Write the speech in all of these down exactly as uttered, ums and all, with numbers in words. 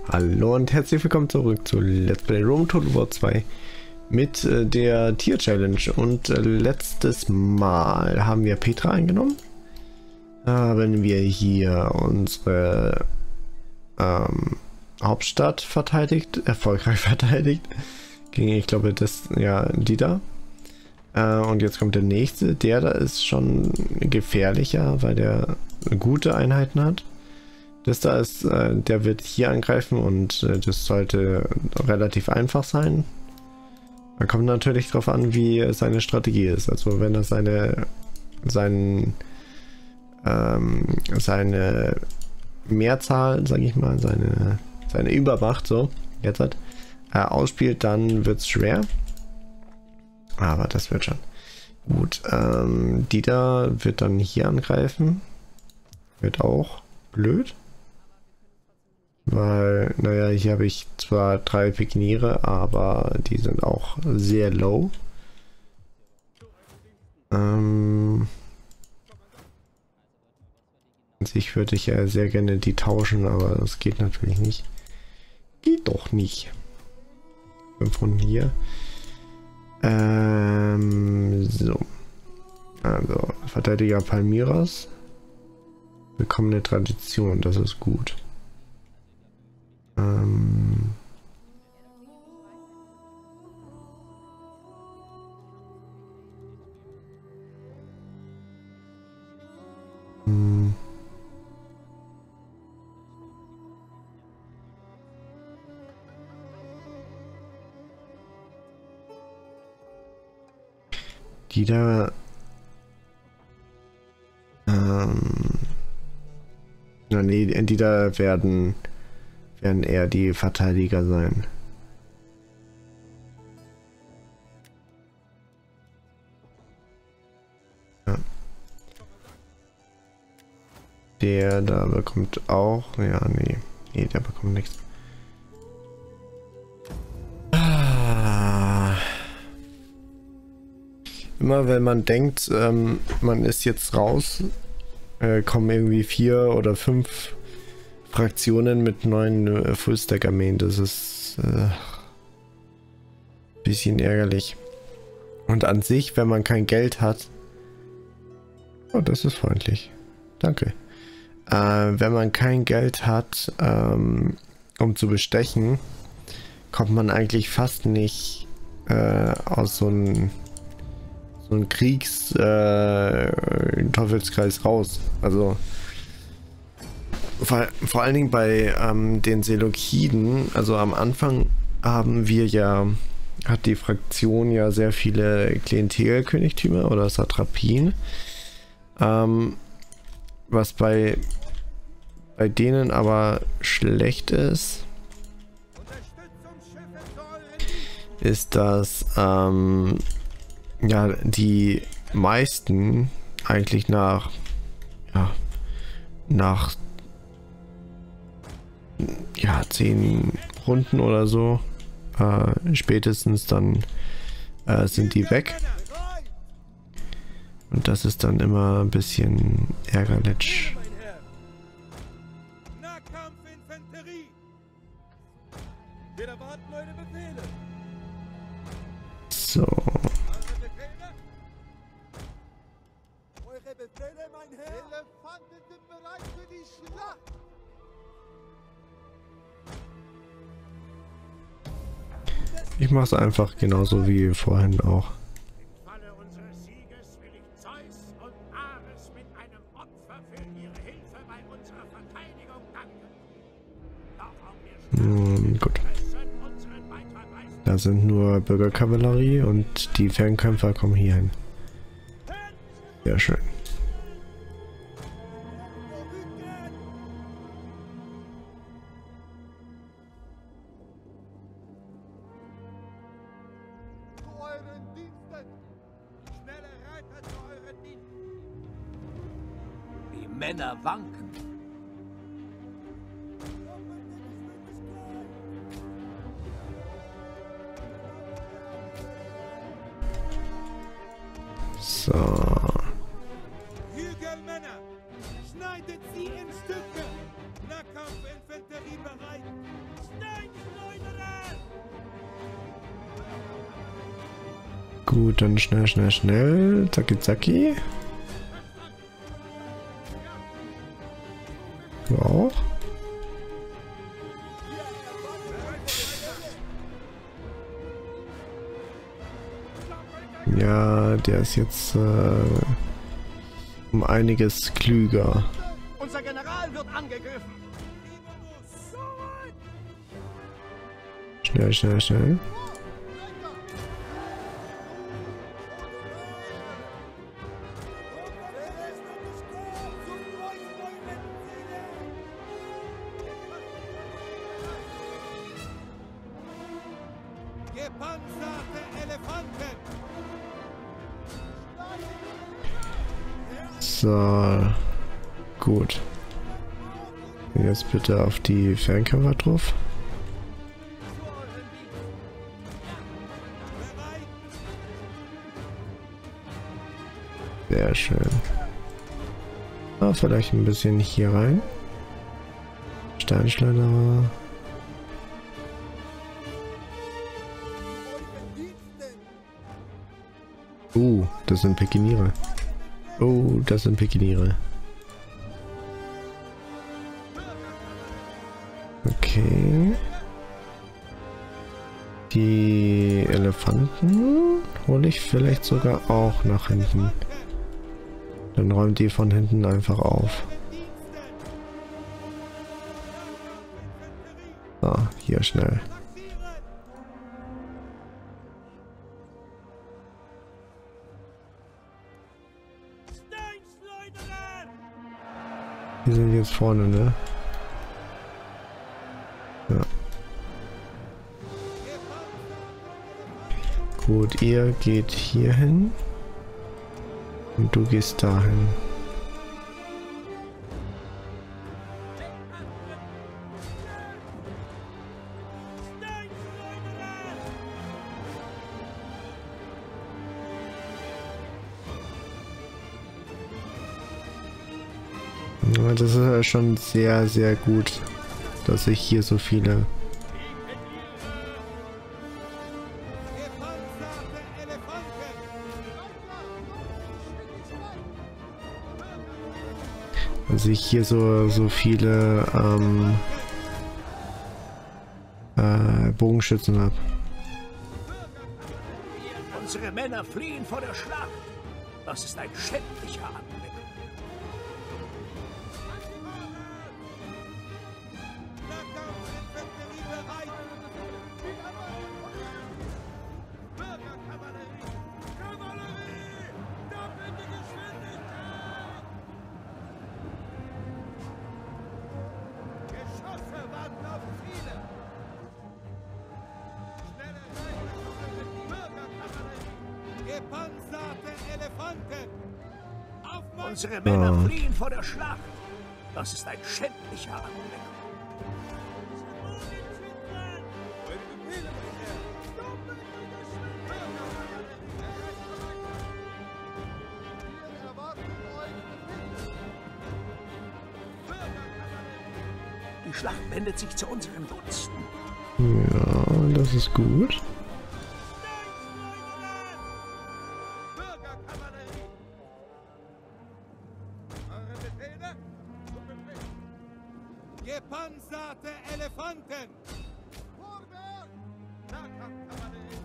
Hallo und herzlich willkommen zurück zu Let's Play Rome Total War zwei mit äh, der Tier Challenge. Und äh, letztes Mal haben wir Petra eingenommen. Haben wir hier unsere ähm, Hauptstadt verteidigt, erfolgreich verteidigt. Gegen, ich glaube, das, ja, die da. Äh, und jetzt kommt der nächste. Der da ist schon gefährlicher, weil der gute Einheiten hat. Das da ist, äh, der wird hier angreifen und äh, das sollte relativ einfach sein. Da kommt natürlich darauf an, wie seine Strategie ist. Also wenn er seine, seinen, ähm, seine Mehrzahl, sage ich mal, seine, seine Übermacht, so, jetzt hat, äh, ausspielt, dann wird es schwer. Aber das wird schon. Gut, ähm, die da wird dann hier angreifen. Wird auch blöd. Weil, naja, hier habe ich zwar drei Pikiniere, aber die sind auch sehr low. Ähm, an sich würde ich ja sehr gerne die tauschen, aber das geht natürlich nicht. Geht doch nicht. Fünf Runden hier. Ähm, so. Also, Verteidiger Palmyras. Willkommene Tradition, das ist gut. Ähm. Hm. Die da ähm, na nee, die da werden werden eher die Verteidiger sein. Ja. Der da bekommt auch, ja, nee, nee, der bekommt nichts. Ah. Immer wenn man denkt, ähm, man ist jetzt raus, äh, kommen irgendwie vier oder fünf Fraktionen mit neuen äh, Fullstack-Armeen. Das ist äh, bisschen ärgerlich. Und an sich, wenn man kein Geld hat, oh, das ist freundlich. Danke. Äh, wenn man kein Geld hat, ähm, um zu bestechen, kommt man eigentlich fast nicht äh, aus so einem so einem Kriegs äh, Teufelskreis raus. Also Vor, vor allen Dingen bei ähm, den Seleukiden, also am Anfang haben wir ja, hat die Fraktion ja sehr viele Klientelkönigtümer oder Satrapien, ähm, was bei, bei denen aber schlecht ist, ist, dass ähm, ja, die meisten eigentlich nach, ja, nach ja, zehn Runden oder so, äh, spätestens dann äh, sind die weg. Und das ist dann immer ein bisschen ärgerlich. So. Eure Befehle, mein Herr! Elefanten sind bereit für die Schlacht! Ich mache es einfach genauso wie vorhin auch. Im Falle unseres Sieges will ich Zeus und Ares mit einem Opfer für ihre Hilfe bei unserer Verteidigung danken. Doch auch wir Hm, gut. müssen unseren Beitrag leisten. Da sind nur Bürgerkavallerie und die Fernkämpfer kommen hier hin. Sehr schön. Die Männer wanken. So. Schneidet sie in Stücke! Nahkampfinfanterie bereit! Gut, dann schnell, schnell, schnell. Zacki, zacki. Du auch? Ja, der ist jetzt äh, um einiges klüger. Unser General wird angegriffen. Schnell, schnell, schnell. Gepanzerte Elefanten. So. Gut. Jetzt bitte auf die Fernkamera drauf. Sehr schön. Ah, vielleicht ein bisschen hier rein. Steinschleuder. Uh, das sind Pikiniere. Oh, das sind Pikiniere. Okay. Die Elefanten hole ich vielleicht sogar auch nach hinten. Dann räumt die von hinten einfach auf. So, hier schnell. Die sind jetzt vorne, ne? Ja. Gut, ihr geht hier hin. Und du gehst dahin. Ja, das ist schon sehr, sehr gut, dass ich hier so viele dass ich hier so so viele ähm, äh, Bogenschützen habe. Unsere Männer fliehen vor der Schlacht. Das ist ein schändlicher Anblick. Gepanzerte Elefanten. Unsere Männer oh. fliehen vor der Schlacht. Das ist ein schändlicher Anblick. Die Schlacht wendet sich zu unseren Gunsten. Ja, das ist gut. Gepanzerte Elefanten. Vorwärts! Nahkampfkavallerie.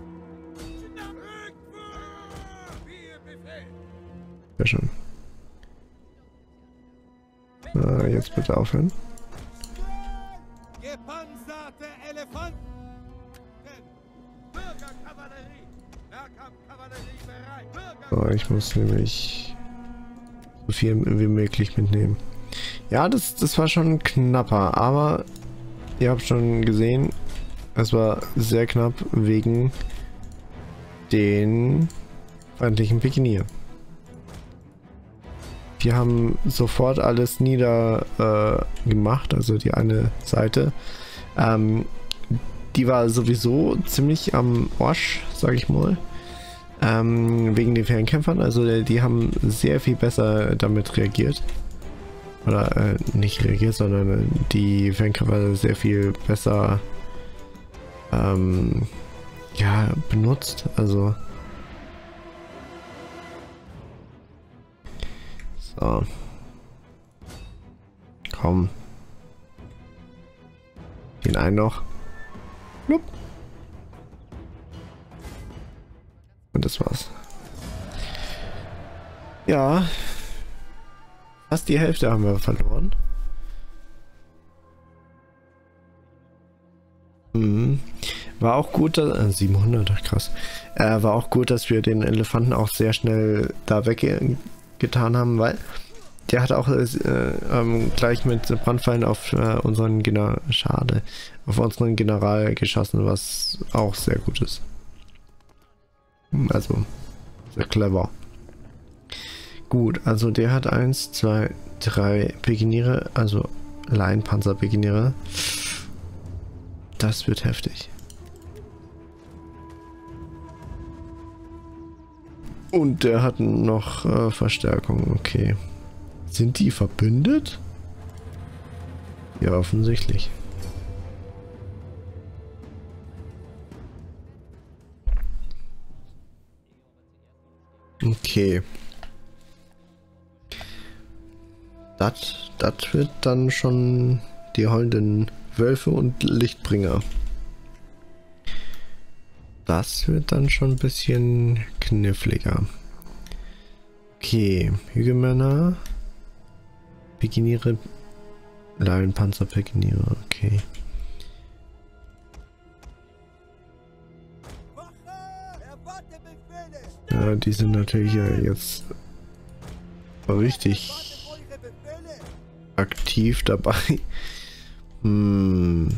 Wie Befehl. Sehr schön. Äh, jetzt bitte aufhören. Gepanzerte Elefanten. Bürgerkavallerie. Nahkampfkavallerie bereit. So, ich muss nämlich so viel wie möglich mitnehmen. Ja, das, das war schon knapper, aber ihr habt schon gesehen, es war sehr knapp wegen den feindlichen Pikinier. Die haben sofort alles nieder äh, gemacht, also die eine Seite. Ähm, die war sowieso ziemlich am Arsch, sag ich mal. Ähm, wegen den Fernkämpfern, also die haben sehr viel besser damit reagiert. Oder äh, nicht reagiert, sondern die Fernkämpfer sehr viel besser ähm, ja, benutzt. Also So. Komm. Den einen noch. Blub. Und das war's. Ja. Fast die Hälfte haben wir verloren. Mhm. War auch gut, dass, äh, siebenhundert, krass. Äh, war auch gut, dass wir den Elefanten auch sehr schnell da weggetan haben, weil der hat auch äh, ähm, gleich mit Brandpfeilen auf äh, unseren General, schade, auf unseren General geschossen, was auch sehr gut ist. Also, sehr clever. Gut, also der hat eins, zwei, drei Pikiniere, also Leinpanzer-Pikiniere. Das wird heftig. Und der hat noch äh, Verstärkung, okay. Sind die verbündet? Ja, offensichtlich. Okay. Das, das wird dann schon die heulenden Wölfe und Lichtbringer. Das wird dann schon ein bisschen kniffliger. Okay, Hügelmänner, Pikiniere, Leinpanzer, Pikiniere, okay. Ja, die sind natürlich ja jetzt richtig aktiv dabei. Hm.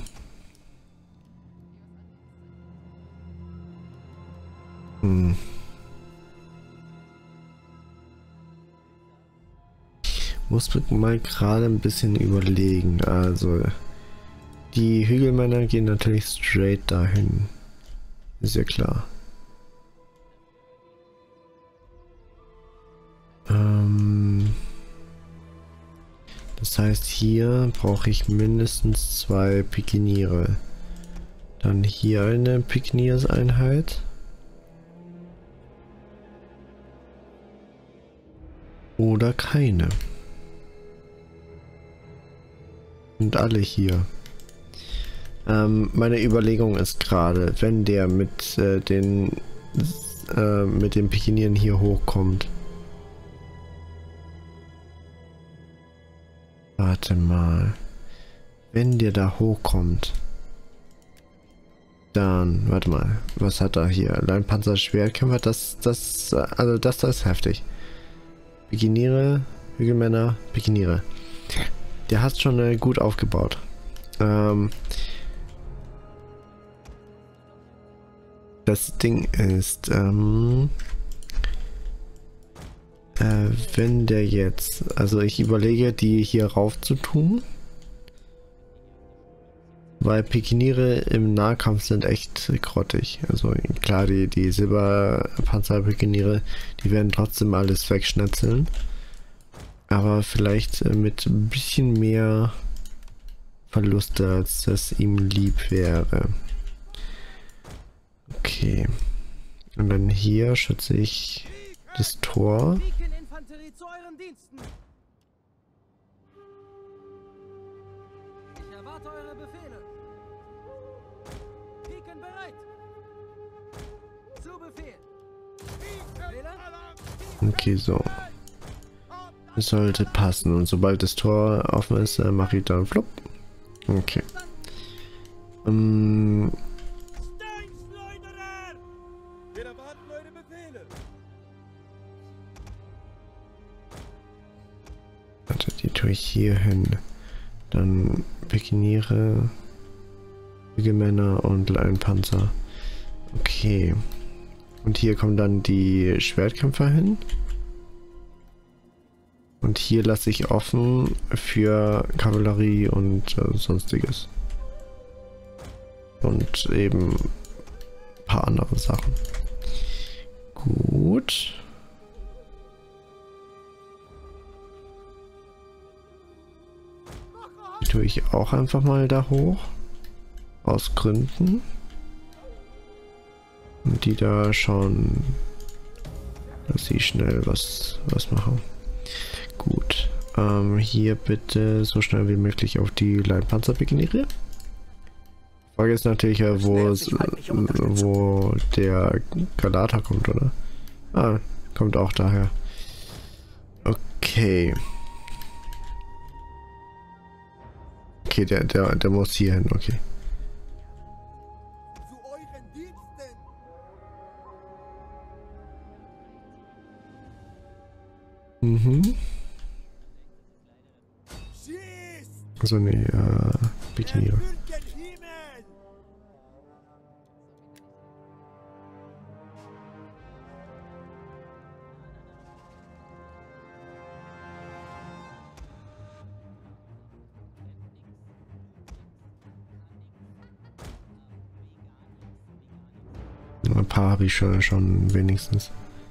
Hm. Muss mal gerade ein bisschen überlegen. Also die Hügelmänner gehen natürlich straight dahin. Ist ja klar. Ähm, das heißt, hier brauche ich mindestens zwei Pikiniere. Dann hier eine Pikinierseinheit. Oder keine. Und alle hier. Ähm, meine Überlegung ist gerade, wenn der mit äh, den äh, mit den Pikinieren hier hochkommt. Warte mal. Wenn der da hochkommt, dann, warte mal, was hat er hier? Leinpanzer, Schwertkämpfer, das, das, also das, das ist heftig. Pikiniere, Hügelmänner, Pikiniere. Der hat schon äh, gut aufgebaut. Ähm, das Ding ist, ähm, äh, wenn der jetzt, also ich überlege, die hier rauf zu tun, weil Pikiniere im Nahkampf sind echt grottig. Also klar, die, die Silberpanzer-Pikiniere, die werden trotzdem alles wegschnetzeln. Aber vielleicht mit ein bisschen mehr Verluste, als das ihm lieb wäre. Okay. Und dann hier schütze ich das Tor. Okay, so. Es sollte passen. Und sobald das Tor offen ist, äh, mache ich dann flupp. Okay. Ähm. Warte, die tue ich hier hin. Dann Pikiniere, Hügelmänner und Leinpanzer. Okay. Und hier kommen dann die Schwertkämpfer hin. Und hier lasse ich offen für Kavallerie und äh, sonstiges. Und eben ein paar andere Sachen. Gut. Die tue ich auch einfach mal da hoch. Aus Gründen. Und die da schauen, dass sie schnell was, was machen. Gut. Ähm, hier bitte so schnell wie möglich auf die Leitpanzerpikiniere. Frage ist natürlich, äh, wo, es, äh, wo der Galata kommt, oder? Ah, kommt auch daher. Okay. Okay, der, der, der muss hier hin, okay. Zu euren Diensten! Mhm. Schießt! Also ne, äh, Pikiniere. Erfüllt den Himmel! Ein paar habe ich schon, schon wenigstens.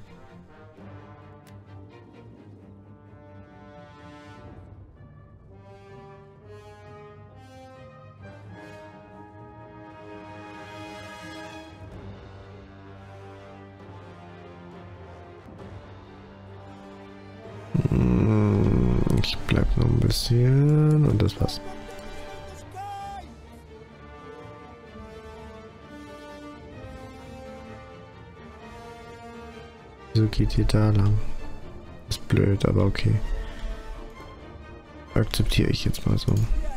Hm, ich bleib noch ein bisschen und das war's. Wieso geht ihr da lang? Ist blöd, aber okay. Akzeptiere ich jetzt mal so.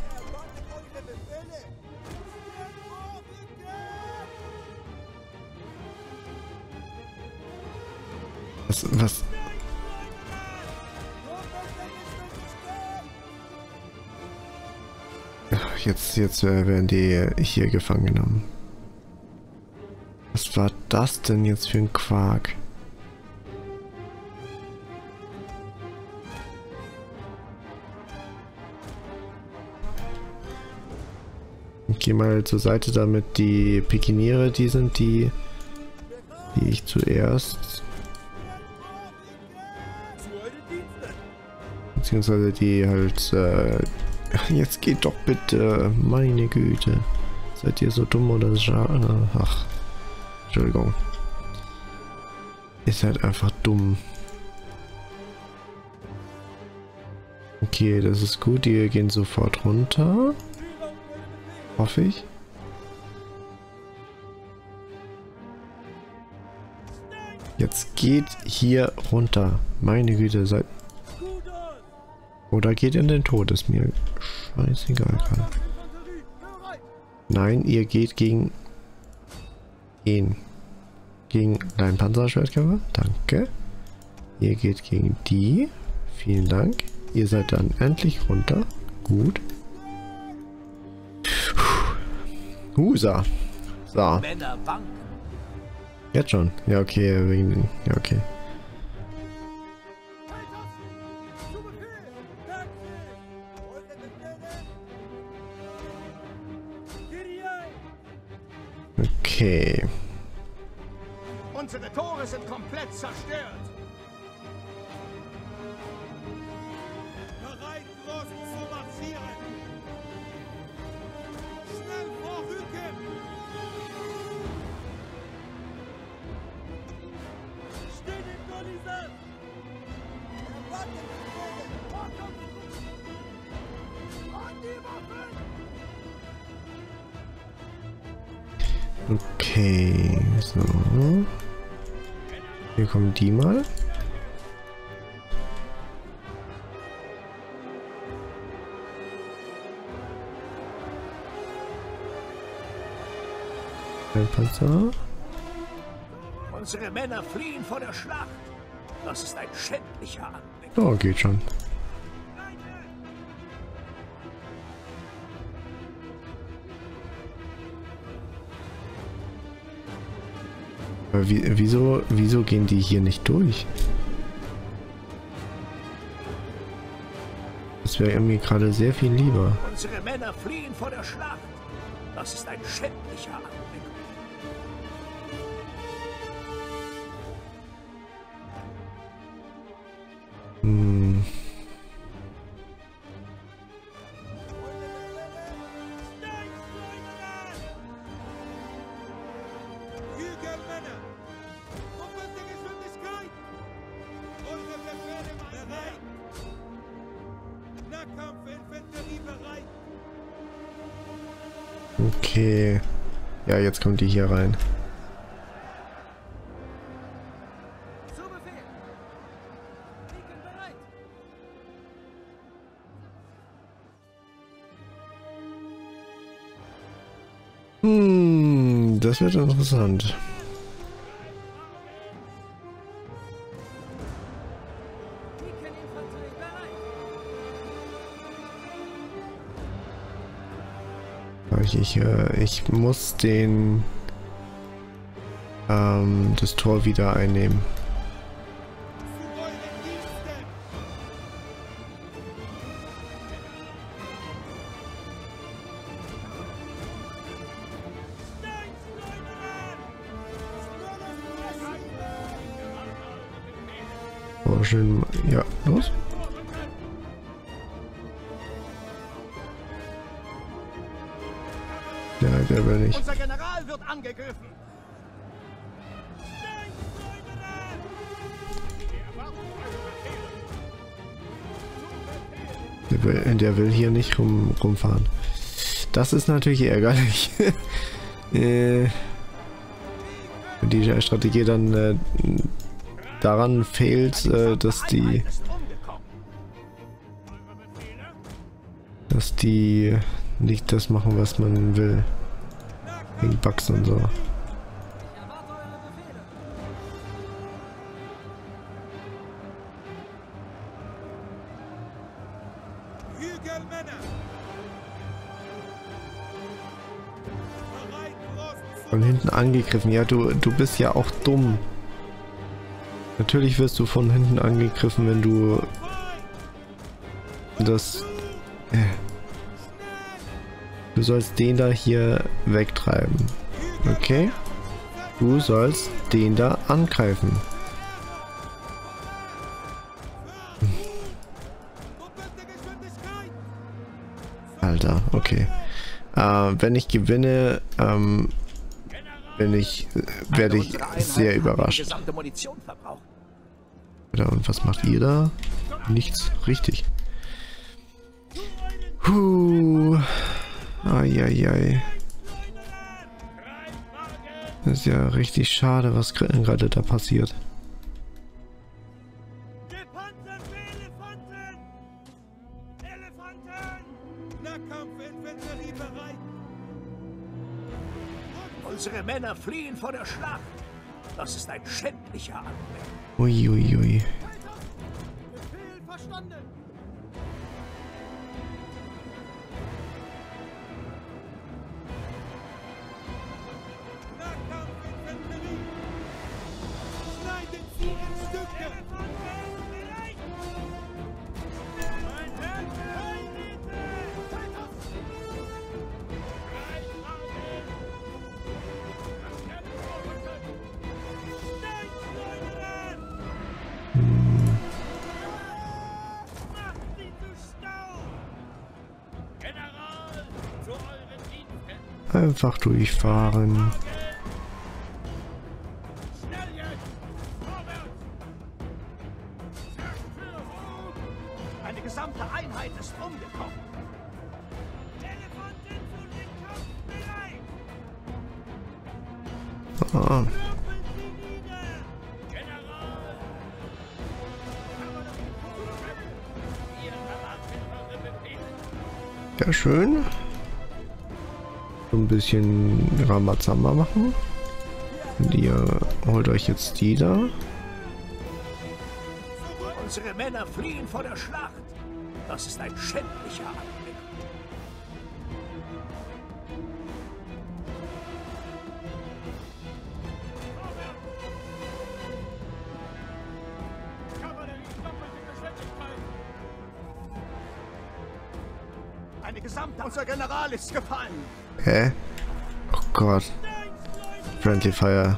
Was, was? Ach, Jetzt, jetzt äh, werden die hier gefangen genommen. Was war das denn jetzt für ein Quark? Ich gehe mal zur Seite, damit die Pikiniere die sind, die, die ich zuerst, beziehungsweise die halt, äh, jetzt geht doch bitte, meine Güte, seid ihr so dumm oder schade? Ach, Entschuldigung, ist halt einfach dumm. Okay, das ist gut, die gehen sofort runter. Hoffe ich. Jetzt geht hier runter. Meine Güte, seid... Oder geht in den Tod, ist mir scheißegal gerade. Nein, ihr geht gegen... ihn. Gegen dein Panzerschwertkämpfer. Danke. Ihr geht gegen die. Vielen Dank. Ihr seid dann endlich runter. Gut. Husa. So. Jetzt schon. Ja, okay, wegen. Ja, okay. Okay. Unsere Tore sind komplett zerstört. Bereit, los zu marschieren! Schnell vorrücken! Steht in Kolisee! Erwartet Befehle! An die Waffen! Okay, so. Hier kommen die mal. Ein Panzer. Unsere Männer fliehen vor der Schlacht. Das ist ein schändlicher Anblick. Oh, geht schon. Aber wie, wieso, wieso gehen die hier nicht durch? Das wäre irgendwie gerade sehr viel lieber. Unsere Männer fliehen vor der Schlacht. Das ist ein schändlicher Anblick. Hm. Hügelmänner! Doppelte Geschwindigkeit! Eure Befehle bereit! Okay. Ja, jetzt kommt die hier rein. Zu Befehl. Beacon bereit. Hm, das wird interessant. Beacon-Infanterie bereit. Ich, ich, äh, ich muss den ähm, das Tor wieder einnehmen. Zu euren Diensten! Oh, schön. Ja, los. Ja, der will nicht. Unser General wird angegriffen. Der will, der will hier nicht rum, rumfahren. Das ist natürlich ärgerlich. äh, wenn die Strategie dann äh, daran fehlt, äh, dass die dass die nicht das machen, was man will. Wegen Bugs und so. Ich erwarte eure Befehle. Hügelmänner! Bereit, Rost Von hinten angegriffen. Ja, du, du bist ja auch dumm. Natürlich wirst du von hinten angegriffen, wenn du das... Äh, du sollst den da hier wegtreiben. Okay? Du sollst den da angreifen. doppelte Geschwindigkeit! Alter, okay. Äh, wenn ich gewinne, ähm, bin ich, äh, werde ich sehr überrascht. Gesamte Munition verbraucht. Alter, und was macht ihr da? Nichts. Richtig. Huh. Eieiei. Das ist ja richtig schade, was gerade da passiert. Gepanzert für Elefanten! Elefanten! Nahkampfinfanterie bereit! Unsere Männer fliehen vor der Schlacht. Das ist ein schändlicher Anblick. Uiuiui. Ui, ui. Befehl verstanden! Nahkampfinfanterie! Schneidet sie in Stücke! Mein Herr, Heilbitte! Einfach durchfahren. Eine gesamte Einheit ist umgekommen. Ah. Ja, schön. So ein bisschen Ramazamba machen. Und ihr holt euch jetzt die da. Unsere Männer fliehen vor der Schlacht. Das ist ein schändlicher Anblick. Eine gesamte... Unser General ist gefallen. Hä? Oh Gott. Friendly Fire.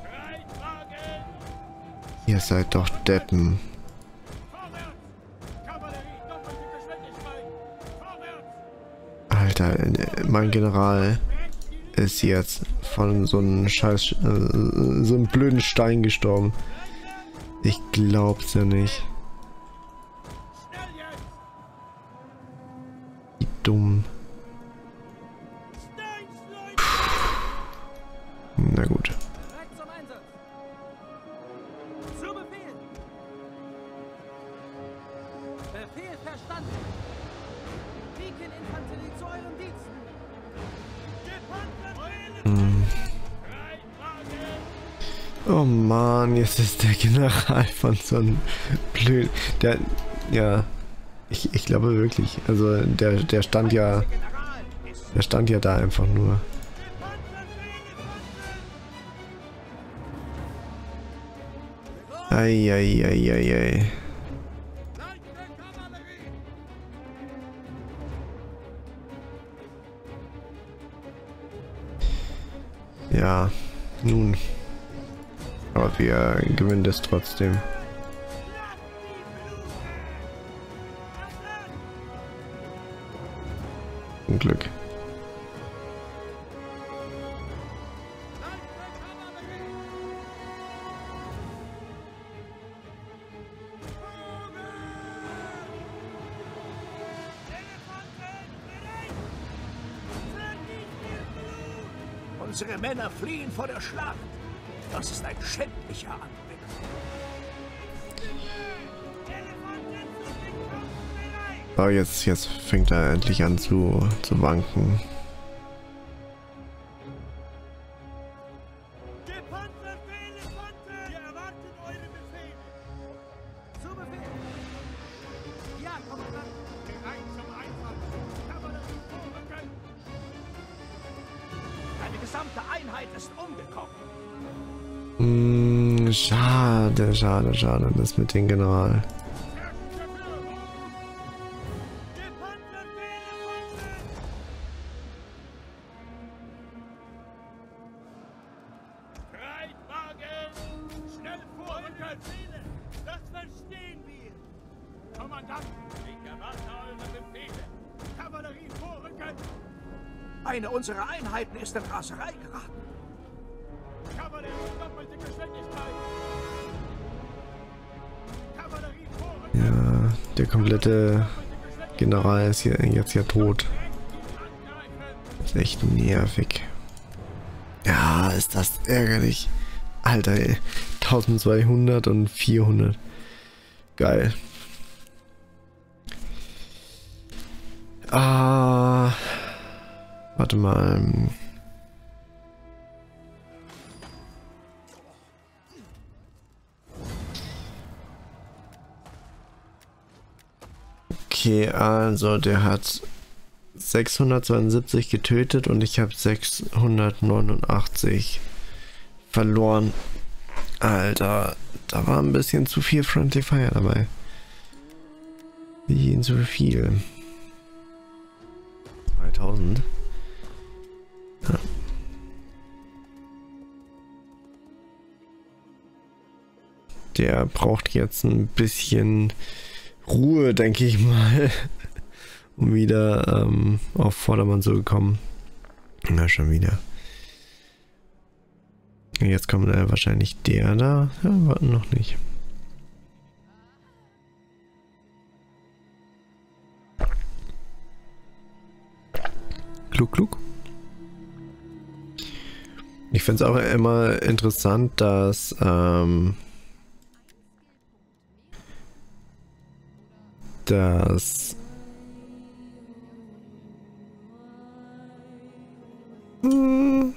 Ihr seid doch Deppen. Alter, mein General ist jetzt von so einem scheiß, äh, so einem blöden Stein gestorben. Ich glaub's ja nicht. Wie dumm. Na gut. Bereit zum Einsatz. Zu Befehl. Befehl verstanden. Beacon-Infanterie zu euren Diensten. Hm. Oh Mann, jetzt ist der General von so einem blöd. Der, ja, ich, ich glaube wirklich. Also der, der stand ja, der stand ja da einfach nur. Eieieiei. Ja, nun. Aber wir gewinnen das trotzdem. Zum Glück. Unsere Männer fliehen vor der Schlacht. Das ist ein schändlicher Anblick. Aber jetzt, jetzt fängt er endlich an zu, zu wanken. Eine gesamte Einheit ist umgekommen. Hm, schade, schade, schade, das mit dem General. Schnell vorrücken! Das verstehen wir! Kommandant, ich erwarte eure Befehle! Kavallerie vorrücken! Eine unserer Einheiten ist in Raserei geraten. Kavallerie doppelte Geschwindigkeit! Kavallerie vorrücken! Ja, der komplette General ist hier jetzt ja tot. Das ist echt nervig. Ja, ist das ärgerlich. Alter, ey. eintausendzweihundert und vierhundert. Geil. Ah. Warte mal. Okay, also der hat sechshundertzweiundsiebzig getötet und ich habe sechshundertneunundachtzig verloren. Alter, da war ein bisschen zu viel Friendly Fire dabei. Wie zu viel. zweitausend. Ja. Der braucht jetzt ein bisschen Ruhe, denke ich mal, um wieder ähm, auf Vordermann zu kommen. Na, schon wieder. Jetzt kommt äh, wahrscheinlich der da. Ja, warten noch nicht. Klug, klug. Ich finde es auch immer interessant, dass ähm, dass hm,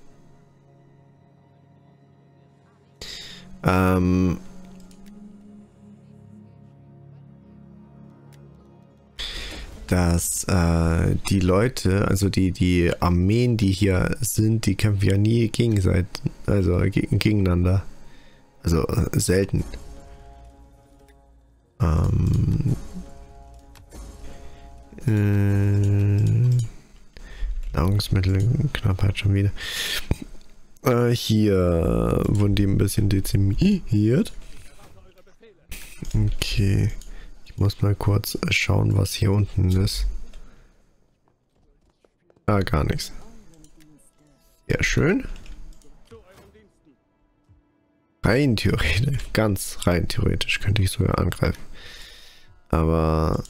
ähm, dass äh, die Leute, also die die Armeen, die hier sind, die kämpfen ja nie gegenseitig, also geg gegeneinander, also äh, selten. Ähm, äh, Nahrungsmittelknappheit schon wieder. Äh, hier wurden die ein bisschen dezimiert. Okay. Ich muss mal kurz schauen, was hier unten ist. Ah, gar nichts. Sehr schön. Rein theoretisch, ganz rein theoretisch könnte ich sogar angreifen. Aber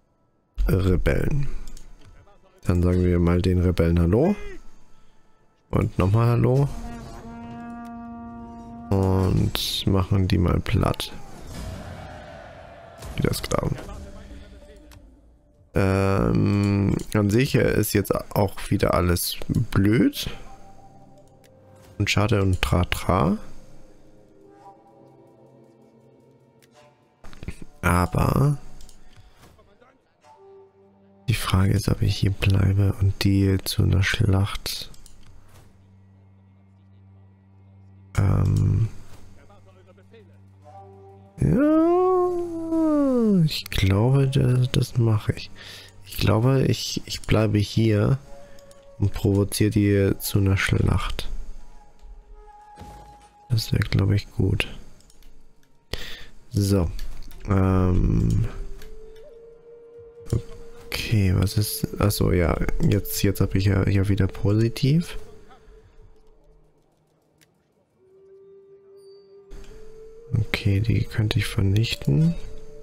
Rebellen. Dann sagen wir mal den Rebellen Hallo. Und nochmal Hallo. Und machen die mal platt. Wieder Sklaven. Ähm, an sich ist jetzt auch wieder alles blöd. Und schade und tra tra. Aber die Frage ist, ob ich hier bleibe und die zu einer Schlacht ähm ja, ich glaube, das, das mache ich. Ich glaube, ich, ich bleibe hier und provoziere die zu einer Schlacht. Das wäre, glaube ich, gut. So. Ähm. Okay, was ist... Achso, ja. Jetzt, jetzt habe ich ja, ja wieder positiv. Okay, die könnte ich vernichten.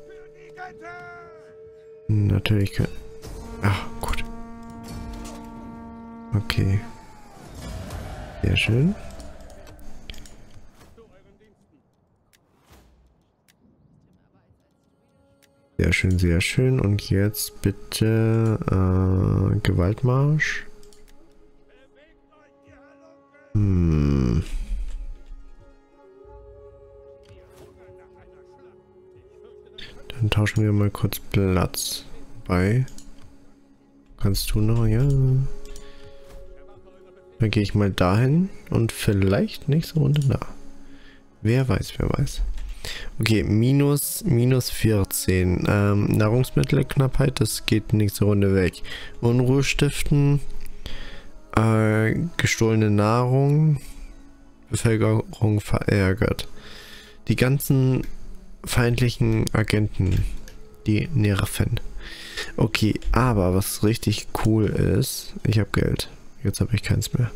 Natürlich kann... Ach, gut. Okay. Sehr schön. Sehr schön, sehr schön. Und jetzt bitte äh, Gewaltmarsch. Hm. Dann tauschen wir mal kurz Platz. Bei. Kannst du noch? Ja. Dann gehe ich mal dahin und vielleicht nächste Runde da. Wer weiß, wer weiß. Okay, minus, minus vierzehn. Ähm, Nahrungsmittelknappheit, das geht nächste Runde weg. Unruhe stiften. Äh, gestohlene Nahrung. Bevölkerung verärgert. Die ganzen feindlichen Agenten, die nerven. Okay, aber was richtig cool ist, ich habe Geld. Jetzt habe ich keins mehr.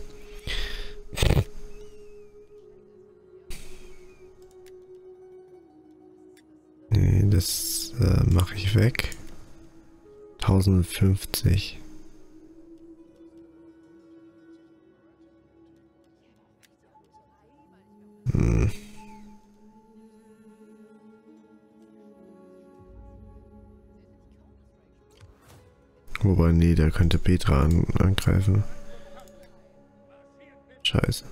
Nee, das äh, mache ich weg. tausendfünfzig. Hm. Wobei, nee, der könnte Petra an, angreifen. Scheiße.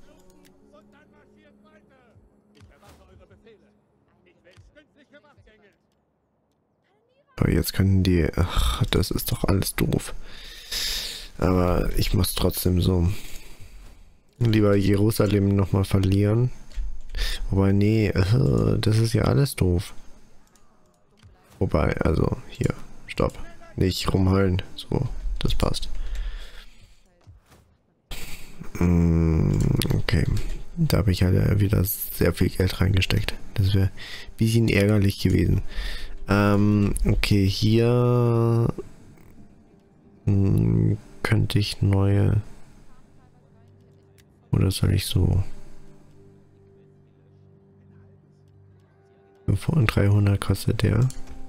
Aber jetzt könnten die... Ach, das ist doch alles doof. Aber ich muss trotzdem so... Lieber Jerusalem nochmal verlieren. Wobei, nee, das ist ja alles doof. Wobei, also, hier, stopp. Nicht rumheulen. So, das passt. Okay. Da habe ich halt wieder sehr viel Geld reingesteckt. Das wäre ein bisschen ärgerlich gewesen. Ähm, okay, hier mh, könnte ich neue... Oder soll ich so... Von dreihundert kostet der.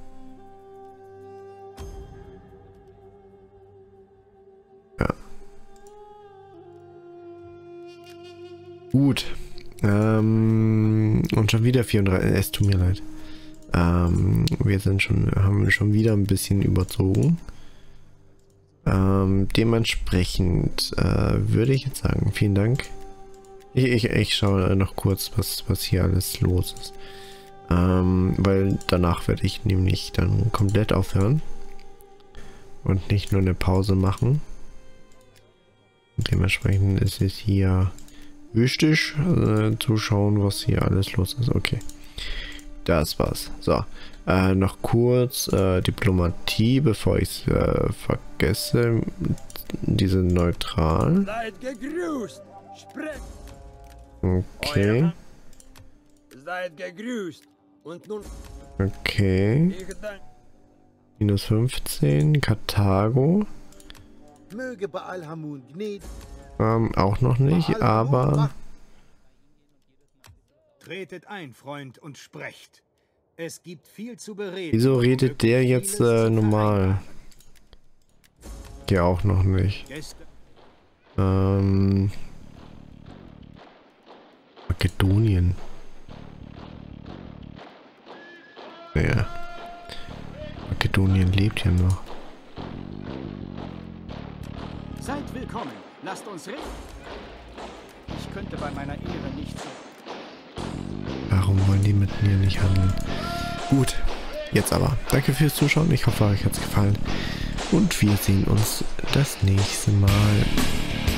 Ja. Gut. Ähm, und schon wieder vierunddreißig. Es tut mir leid. Ähm, wir sind schon, haben schon wieder ein bisschen überzogen. Ähm, dementsprechend äh, würde ich jetzt sagen, vielen Dank. Ich, ich, ich schaue noch kurz, was, was hier alles los ist. Ähm, weil danach werde ich nämlich dann komplett aufhören. Und nicht nur eine Pause machen. Dementsprechend ist es hier wichtig äh, zu schauen, was hier alles los ist. Okay. Das war's. So. Äh, noch kurz äh, Diplomatie, bevor ich es äh, vergesse. Diese neutral. Seid gegrüßt. Sprecht. Okay. Seid gegrüßt. Und nun. Okay. Minus fünfzehn. Karthago. Möge Baal Hamun gnädig. Ähm, auch noch nicht, aber... Tretet ein, Freund, und sprecht. Es gibt viel zu bereden. Wieso redet der jetzt äh, normal? Ja, auch noch nicht. Ähm, Makedonien. Naja. Makedonien lebt ja noch. Seid willkommen. Lasst uns reden. Ich könnte bei meiner Ehre nicht so. Warum wollen die mit mir nicht handeln? Gut, jetzt aber. Danke fürs Zuschauen. Ich hoffe, euch hat es gefallen. Und wir sehen uns das nächste Mal.